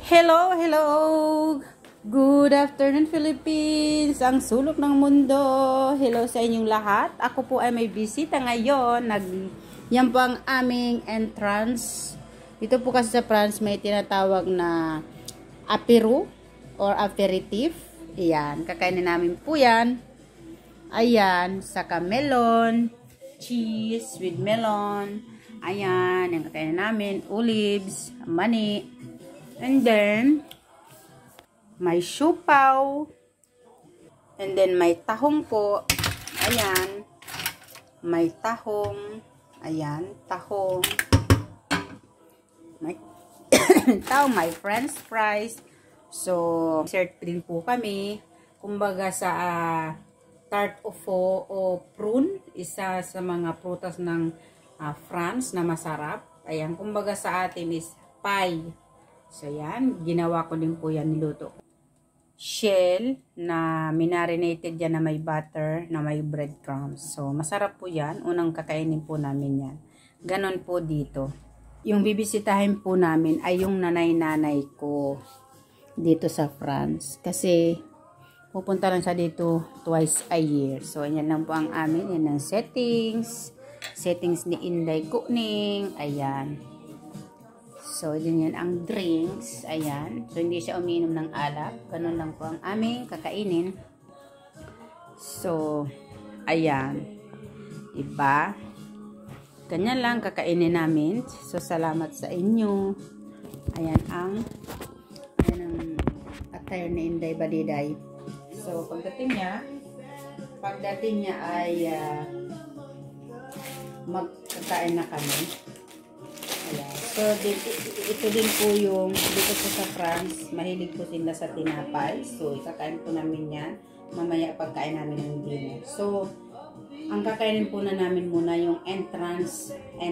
Hello, hello! Good afternoon, Philippines! Ang sulok ng mundo. Hello sa inyong lahat. Ako po ay may bisita ngayon. Yan po ang aming entrance. Dito po kasi sa France may tinatawag na apéro or aperitif. Ayan, kakainin namin po yan. Ayan, saka melon, cheese with melon. Ayan, yung kakainin namin, olives, mani. And then, may siupaw. And then, may tahong po. Ayan. May tahong. Ayan, tahong. May tahong, may french fries. So, dessert din po kami. Kumbaga sa tarte au feu o prune. Isa sa mga prutas ng France na masarap. Ayan, kumbaga sa atin is pie. So, yan. Ginawa ko din po yan. Niluto ko. Shell na minarinated yan na may butter, na may breadcrumbs. So, masarap po yan. Unang kakainin po namin yan. Ganon po dito. Yung bibisitahin po namin ay yung nanay-nanay ko dito sa France. Kasi, pupunta lang siya dito twice a year. So, yan lang po ang amin. Yan ang settings. Settings ni Inday Kuning. Ayan. So, din yan ang drinks. Ayan. So, hindi siya uminom ng alak. Ganun lang po ang aming kakainin. So, ayan. Diba? Ganyan lang kakainin namin. So, salamat sa inyo. Ayan ang attire ni Inday Badiday. So, pagdating niya ay magkakain na kami. Ayan. So, ito din po yung dito po sa France, mahilig po sila sa tinapay. So, ikakain po namin yan. Mamaya pagkain namin ng dinner. So, ang kakainin po na namin muna yung entrance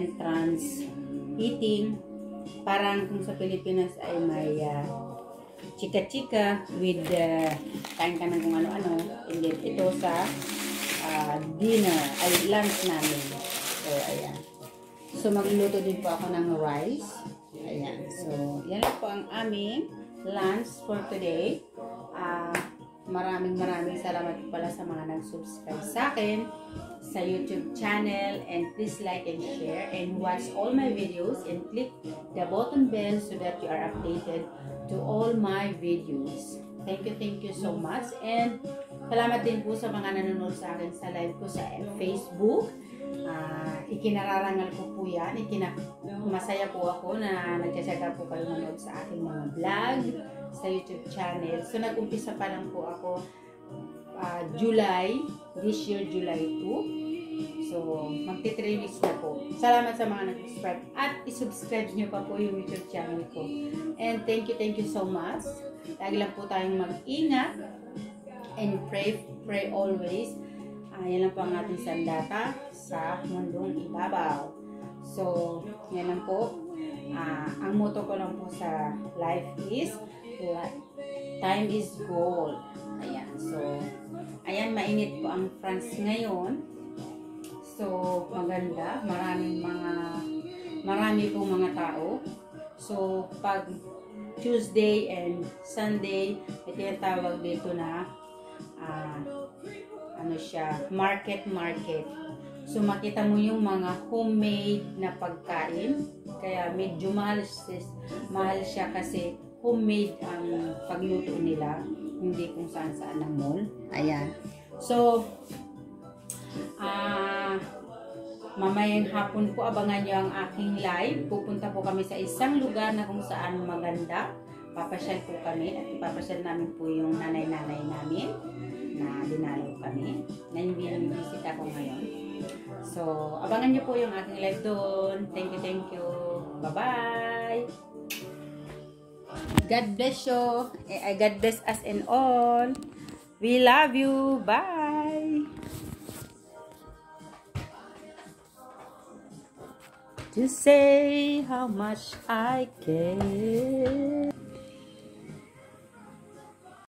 eating. Parang kung sa Pilipinas ay may chika-chika with kain ka ng kung ano-ano. And then, ito sa dinner, ay lunch namin. So, ayan. So, magluluto din po ako ng rice. Ayan. So, yan lang po ang aming lunch for today. Maraming salamat po pala sa mga nag-subscribe sa akin sa YouTube channel. And please like and share and watch all my videos and click the button bell so that you are updated to all my videos. Thank you so much. And salamat din po sa mga nanonood sa akin sa live ko sa Facebook. Ikinararangal ko po yan. Masaya po ako na nagtsatsaga po kayo manood sa aking mga vlog sa YouTube channel. So, nag-umpisa pa lang po ako this year July 2. So, magti-3 weeks na po. Salamat sa mga nag-subscribe at isubscribe nyo pa po yung YouTube channel ko. And thank you so much. Lagi lang po tayong mag-ingat and pray always. Yan lang po ang ating sandata sa mundong ibabaw. So, yan lang po. Ang motto ko lang po sa life is time is gold. Ayan. So, ayan, mainit po ang France ngayon. So, maganda. Marami pong mga tao. So, pag Tuesday and Sunday, may tinatawag dito na market. So, makita mo yung mga homemade na pagkain. Kaya medyo mahal siya kasi homemade ang pagluto nila. Hindi kung saan ng mall. Ayan. So, mamayang hapon po, abangan nyo ang aking live. Pupunta po kami sa isang lugar na kung saan maganda. Papasyal po kami at ipapasyal namin po yung nanay-nanay namin na dinalaw kami. Na hindi bisita ko ngayon. So, abangan nyo po yung aking live doon. Thank you. Bye-bye! God bless you. God bless us and all. We love you. Bye! To say how much I care.